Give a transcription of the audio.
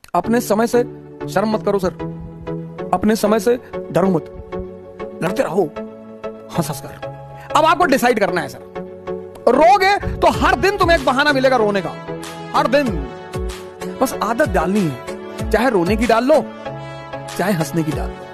अपने समय से शर्म मत करो सर, अपने समय से डरो मत, लड़ते रहो हंस हंस कर। अब आपको डिसाइड करना है सर, रोगे तो हर दिन तुम्हें एक बहाना मिलेगा रोने का, हर दिन। बस आदत डालनी है, चाहे रोने की डाल लो चाहे हंसने की डाल लो।